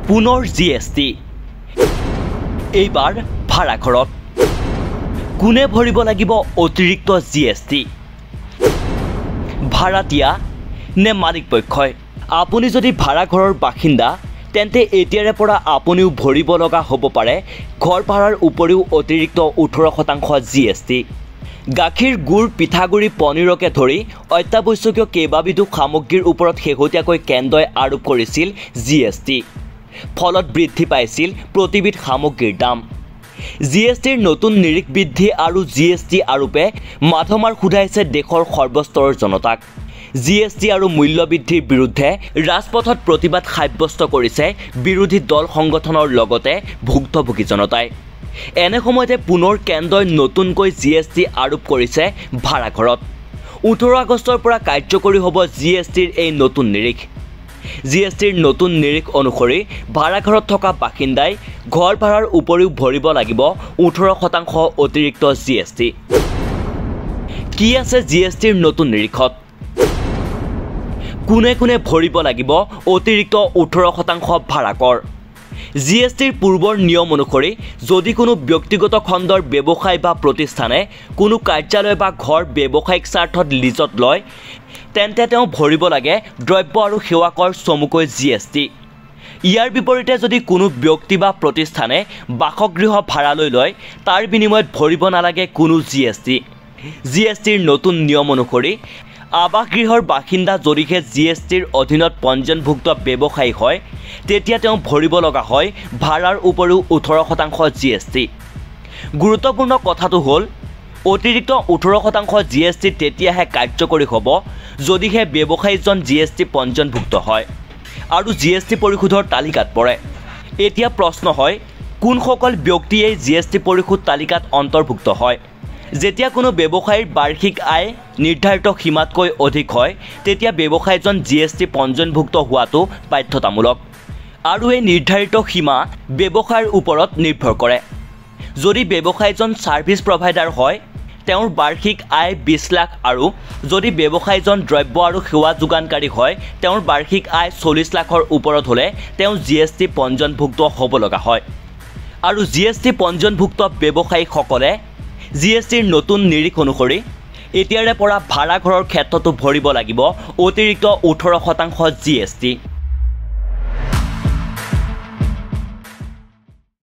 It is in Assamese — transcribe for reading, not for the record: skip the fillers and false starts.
পুনৰ জিএছটি এইবাৰ ভাড়া ঘৰত কোনে ভৰিব লাগিব অতিৰিক্ত জিএছটি ভাড়াটিয়া নে মালিক পক্ষই আপুনি যদি ভাড়া ঘৰৰ বাসিন্দা তেন্তে এতিয়াৰে পৰা আপুনিও ভৰিব লগা হ'ব পাৰে ঘৰ ভাড়াৰ উপৰিও অতিৰিক্ত 18% জিএছটি গাখীৰ গুড় পিঠাগুড়ি পনীৰকে ধৰি অত্যাৱশ্যকীয় কেইবাবিধো সামগ্ৰীৰ ওপৰত শেহতীয়াকৈ কেন্দ্ৰই আৰোপ কৰিছিল জিএছটি ফলত বৃদ্ধি পাইছিল প্ৰতিবিধ সামগ্ৰীৰ দাম জিএছটিৰ নতুন নিৰিখ বৃদ্ধি আৰু জিএছটি আৰোপে মাধমাৰ খুদাইছে দেশৰ সৰ্বস্তৰৰ জনতাক জিএছটি আৰু মূল্য বৃদ্ধিৰ বিৰুদ্ধে ৰাজপথত প্ৰতিবাদ সাব্যস্ত কৰিছে বিৰোধী দল সংগঠনৰ লগতে ভুক্তভোগী জনতাই এনে সময়তে পুনৰ কেন্দ্ৰই নতুনকৈ জিএছটি আৰোপ কৰিছে ভাড়া ঘৰত 18 আগষ্টৰ পৰা কাৰ্যকৰী হ'ব জিএছটিৰ এই নতুন নিৰিখ জিএছটিৰ নতুন নিৰিখ অনুসৰি ভাড়া ঘৰত থকা বাসিন্দাই ঘৰ ভাড়াৰ উপৰিও ভৰিব লাগিব 18% অতিৰিক্ত জিএছটি কি আছে জিএছটিৰ নতুন নিৰিখত কোনে কোনে ভৰিব লাগিব অতিৰিক্ত 18% ভাড়া কৰ জিএছটিৰ পূৰ্বৰ নিয়ম অনুসৰি যদি কোনো ব্যক্তিগত খণ্ডৰ ব্যৱসায় বা প্ৰতিষ্ঠানে কোনো কাৰ্যালয় বা ঘৰ ব্যৱসায়িক স্বাৰ্থত লিজত লয় তেন্তে তেওঁ ভৰিব লাগে দ্ৰব্য আৰু সেৱা কৰ চমুকৈ জিএছটি ইয়াৰ বিপৰীতে যদি কোনো ব্যক্তি বা প্ৰতিষ্ঠানে বাসগৃহ ভাড়ালৈ লয় তাৰ বিনিময়ত ভৰিব নালাগে কোনো জিএছটি জিএছটিৰ নতুন নিয়ম অনুসৰি আৱাসগৃহৰ বাসিন্দা যদিহে জিএছটিৰ অধীনত পঞ্জীয়নভুক্ত ব্যৱসায়ী হয় তেতিয়া তেওঁ ভৰিব লগা হয় ভাড়াৰ উপৰিও 18% জিএছটি গুৰুত্বপূৰ্ণ কথাটো হ'ল অতিৰিক্ত 18% জিএছটি তেতিয়াহে কাৰ্যকৰী হ'ব যদিহে ব্যৱসায়ীজন জিএছটি পঞ্জীয়নভুক্ত হয় আৰু জিএছটি পৰিশোধৰ তালিকাত পৰে এতিয়া প্ৰশ্ন হয় কোনসকল ব্যক্তিয়ে জিএছটি পৰিশোধ তালিকাত অন্তৰ্ভুক্ত হয় যেতিয়া কোনো ব্যৱসায়ীৰ বাৰ্ষিক আয় নিৰ্ধাৰিত সীমাতকৈ অধিক হয় তেতিয়া ব্যৱসায়ীজন জিএছটি পঞ্জীয়নভুক্ত হোৱাটো বাধ্যতামূলক আৰু এই নিৰ্ধাৰিত সীমা ব্যৱসায়ৰ ওপৰত নিৰ্ভৰ কৰে যদি ব্যৱসায়ীজন সাৰ্ভিস প্ৰভাইডাৰ হয় তেওঁৰ বাৰ্ষিক আয় 20 লাখ আৰু যদি ব্যৱসায়ীজন দ্ৰব্য আৰু সেৱা যোগানকাৰী হয় তেওঁৰ বাৰ্ষিক আয় 40 লাখৰ ওপৰত হ'লে তেওঁ জিএছটি পঞ্জীয়নভুক্ত হ'ব লগা হয় আৰু জিএছটি পঞ্জীয়নভুক্ত ব্যৱসায়ীসকলে জিএছটিৰ নতুন নিৰিখ অনুসৰি এতিয়াৰে পৰা ভাড়া ঘৰৰ ক্ষেত্ৰতো ভৰিব লাগিব অতিৰিক্ত 18% জিএছটি